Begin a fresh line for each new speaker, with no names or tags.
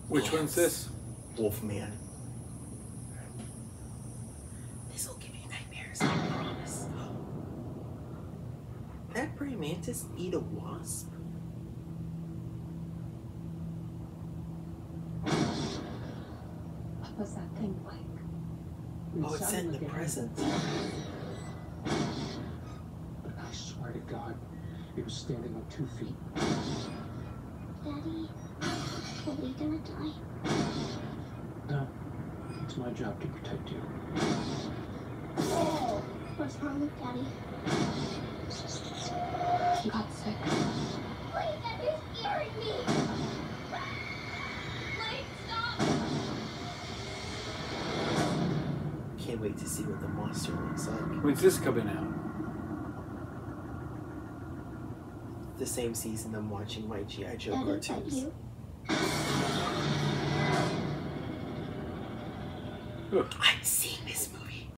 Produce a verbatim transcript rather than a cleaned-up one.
Which
yes.
one's this?
Wolfman. This'll give you nightmares, I promise. That praying mantis eat a wasp?
What was that thing like?
Oh, it sent the present.
I swear to God, it was standing on two feet.
Daddy, are we gonna die?
No, it's my job to protect you.
What's wrong with Daddy?
He got sick.
Please, Dad, you're scaring me! Please, stop!
Can't wait to see what the monster looks like.
When's this coming out?
The same season I'm watching my G I Joe
Daddy, is that
cartoons.
you?
Ugh.
I'm seeing this